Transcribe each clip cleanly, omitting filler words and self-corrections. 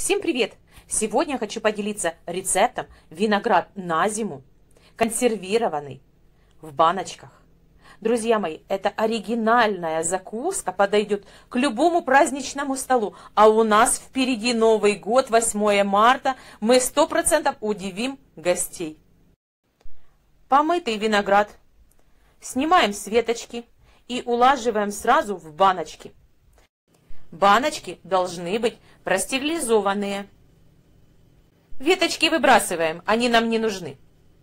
Всем привет! Сегодня я хочу поделиться рецептом виноград на зиму, консервированный в баночках. Друзья мои, это оригинальная закуска, подойдет к любому праздничному столу. А у нас впереди Новый год, 8 марта, мы 100% удивим гостей. Помытый виноград снимаем с веточки и улаживаем сразу в баночки. Баночки должны быть простерилизованные. Веточки выбрасываем, они нам не нужны.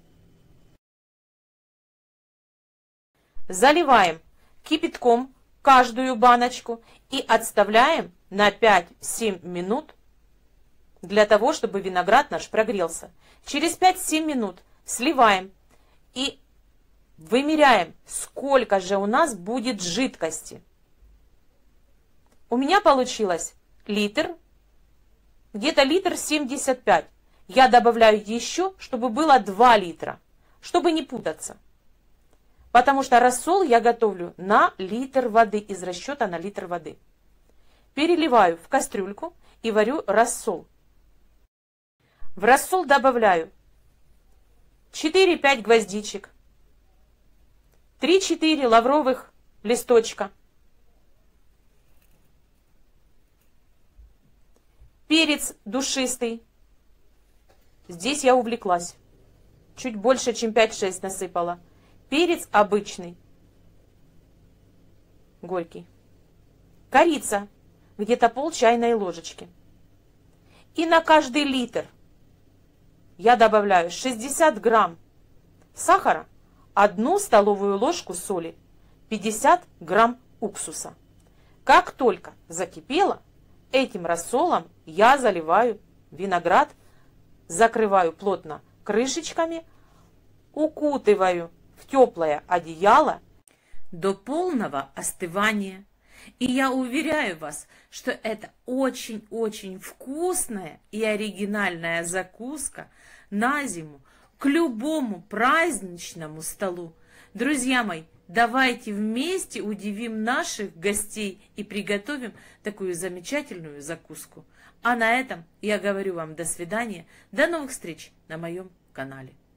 Заливаем кипятком каждую баночку и отставляем на 5-7 минут для того, чтобы виноград наш прогрелся. Через 5-7 минут сливаем и вымеряем, сколько же у нас будет жидкости. У меня получилось литр, где-то литр 75. Я добавляю еще, чтобы было 2 литра, чтобы не путаться. Потому что рассол я готовлю на литр воды, из расчета на литр воды. Переливаю в кастрюльку и варю рассол. В рассол добавляю 4-5 гвоздичек, 3-4 лавровых листочка, перец душистый. Здесь я увлеклась. Чуть больше, чем 5-6 насыпала. Перец обычный, горький. Корица, где-то пол чайной ложечки. И на каждый литр я добавляю 60 грамм сахара, 1 столовую ложку соли, 50 грамм уксуса. Как только закипело, этим рассолом я заливаю виноград, закрываю плотно крышечками, укутываю в теплое одеяло до полного остывания. И я уверяю вас, что это очень-очень вкусная и оригинальная закуска на зиму к любому праздничному столу. Друзья мои, давайте вместе удивим наших гостей и приготовим такую замечательную закуску. А на этом я говорю вам до свидания, до новых встреч на моем канале.